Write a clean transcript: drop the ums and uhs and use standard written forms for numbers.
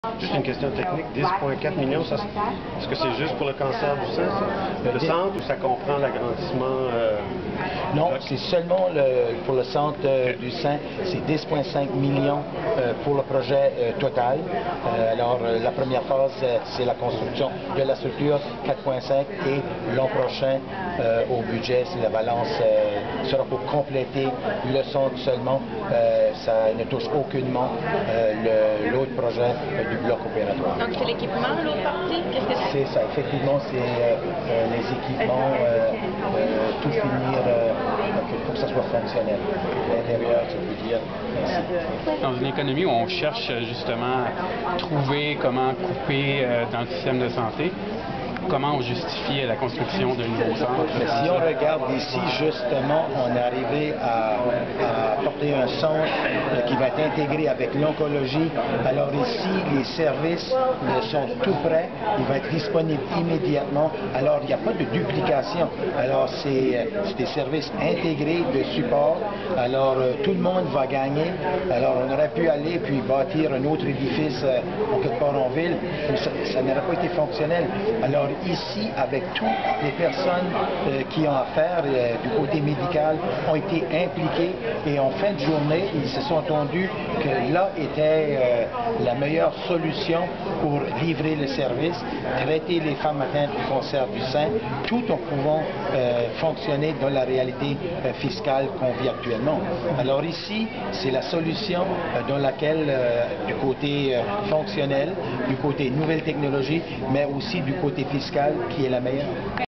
Juste une question technique, 10,4 millions, est-ce que c'est juste pour le cancer du sein, ça? Le centre, ou ça comprend l'agrandissement? Non, c'est seulement pour le centre du sein, c'est 10,5 millions pour le projet total. Alors, la première phase, c'est la construction de la structure, 4,5, et l'an prochain, au budget, la balance sera pour compléter le centre seulement. Ça ne touche aucunement l'autre projet du bloc opératoire. Donc c'est l'équipement, l'autre partie? Qu'est-ce que c'est? C'est ça, effectivement, c'est les équipements, tout finir pour que ça soit fonctionnel. L'intérieur, je peux dire, ainsi. Dans une économie où on cherche justement à trouver comment couper dans le système de santé, comment on justifie la construction d'un nouveau centre? Mais si on regarde ici, justement, on est arrivé à porter un centre qui va être intégré avec l'oncologie. Alors ici, les services sont tout prêts. Il va être disponible immédiatement. Alors, il n'y a pas de duplication. Alors, c'est des services intégrés de support. Alors, tout le monde va gagner. Alors, on aurait pu aller puis bâtir un autre édifice quelque part en ville. Ça n'aurait pas été fonctionnel. Alors, ici, avec toutes les personnes qui ont affaire du côté médical, ont été impliquées, et en fin de journée, ils se sont entendus que là était la meilleure solution pour livrer le service, traiter les femmes atteintes du cancer du sein, tout en pouvant fonctionner dans la réalité fiscale qu'on vit actuellement. Alors ici, c'est la solution dans laquelle, du côté fonctionnel, du côté nouvelles technologies, mais aussi du côté fiscal, qui est la meilleure.